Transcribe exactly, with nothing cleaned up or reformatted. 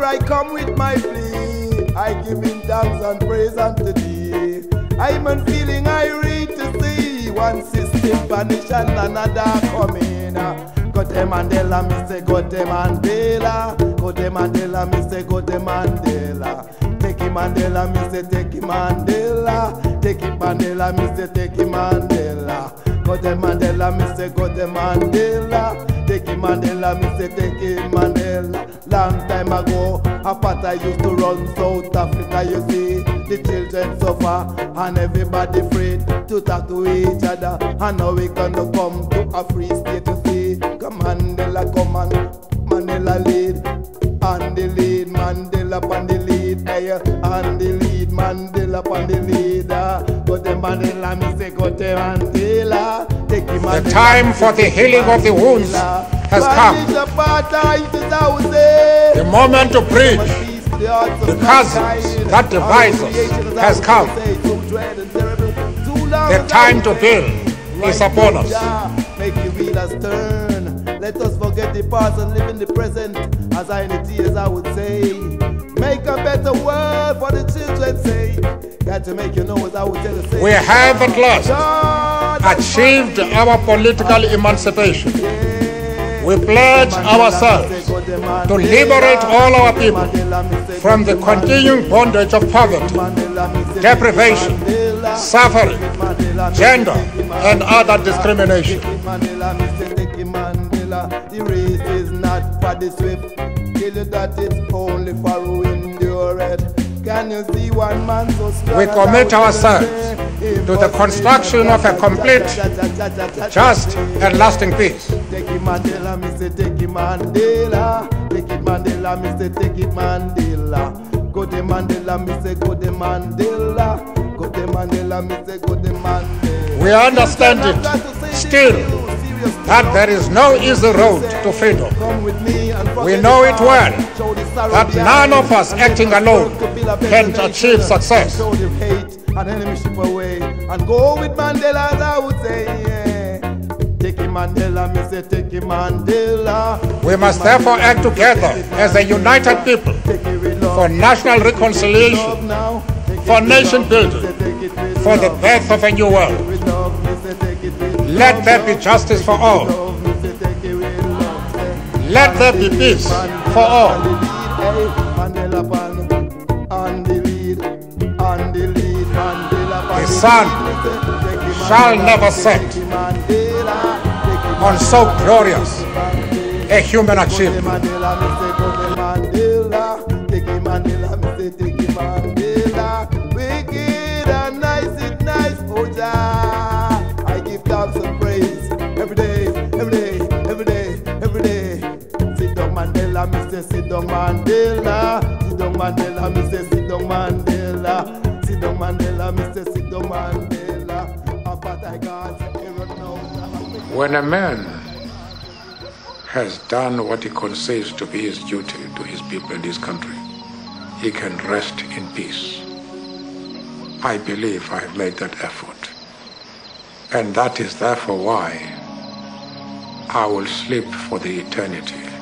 I come with my plea, I give him thanks and praise unto thee. I'm a feeling I read to see one system vanish and another coming. Got the Mandela, me say got the Mandela. Got the Mandela, me say got the Mandela. Take him Mandela, me say take him Mandela. Take him Mandela, me say take him Mandela. Got the Mandela, me say got the Mandela. Take him Mandela, me say take him Mandela. Long time ago, apartheid used to run South Africa, you see. The children suffer and everybody afraid to talk to each other. And now we gonna come to a free state to see. Come Mandela, come on, Mandela lead. And the lead, Mandela on the lead. Hey, and the lead, Mandela on the lead. Go to Mandela, me say go to Mandela. Take him Mandela. The time for the healing of the wounds has come. The moment to bridge the chasms that divide us has come. The time to build is upon us. Make the wheelers turn. Let us forget the past and live in the present. As I in the tears I would say, make a better world for the children, say. Got to make you know as I would tell you, say. We have at last achieved our political emancipation. We pledge ourselves to liberate all our people from the continuing bondage of poverty, deprivation, suffering, gender, and other discrimination. The race is not for the swift, tell you that it's only for who endure it. Can you see one man so strong? We commit ourselves to the construction of a complete, just, and lasting peace. Take it Mandela, me say take it Mandela. Take it Mandela, me say take it Mandela. Go to Mandela, me say go to Mandela. Go to Mandela, me say go to Mandela. We understand it still that there is no easy road to freedom. We know it well that none of us acting alone can achieve success. And enemyship away and go with Mandela, as I would say, yeah. Take him Mandela, me say take him Mandela. We must therefore act together as a united people for national reconciliation, for nation building, for the birth of a new world. Let there be justice for all. Let there be peace for all. The sun shall never set on so glorious a human achievement. I give thanks and praise every day, every day, every day, every day. Sit down Mandela, me say sit down Mandela. Sit down Mandela, me say sit down Mandela. Sit down Mandela, me say sit down Mandela. When a man has done what he considers to be his duty to his people and his country, he can rest in peace. I believe I have made that effort. And that is therefore why I will sleep for the eternity